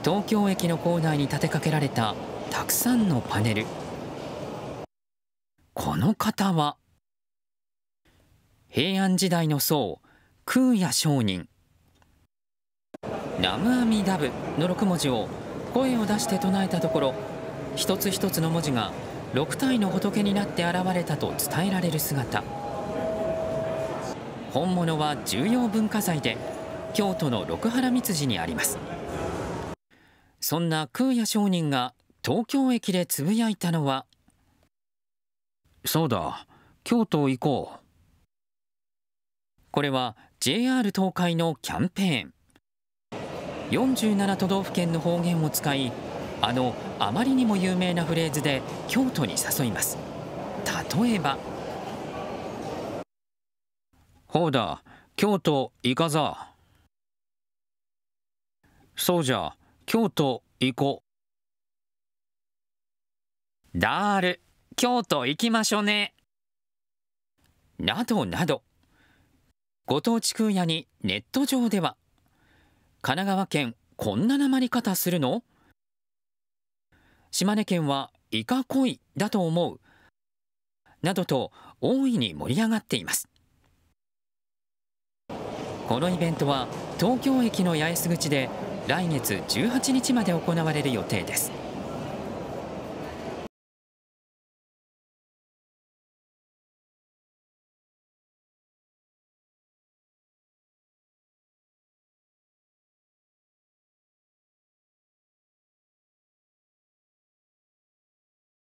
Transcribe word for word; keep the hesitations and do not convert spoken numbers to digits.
東京駅の構内に立てかけられたたくさんのパネル。この方は平安時代の僧空也上人。南無阿弥陀仏のろく文字を声を出して唱えたところ、一つ一つの文字がろく体の仏になって現れたと伝えられる姿。本物は重要文化財で京都の六波羅蜜寺にあります。そんな空也上人が東京駅でつぶやいたのは、 そうだ、京都行こう。 これは ジェイアール 東海のキャンペーン。よんじゅうなな都道府県の方言を使い、あのあまりにも有名なフレーズで京都に誘います。例えば、 ほうだ、京都行かざ。そうじゃ、京都行こう。だーる、京都行きましょね。などなど、ご当地空也にネット上では、神奈川県こんななまり方するの？島根県はイカコイだと思うなどと大いに盛り上がっています。このイベントは東京駅の八重洲口で来月じゅうはちにちまで行われる予定です。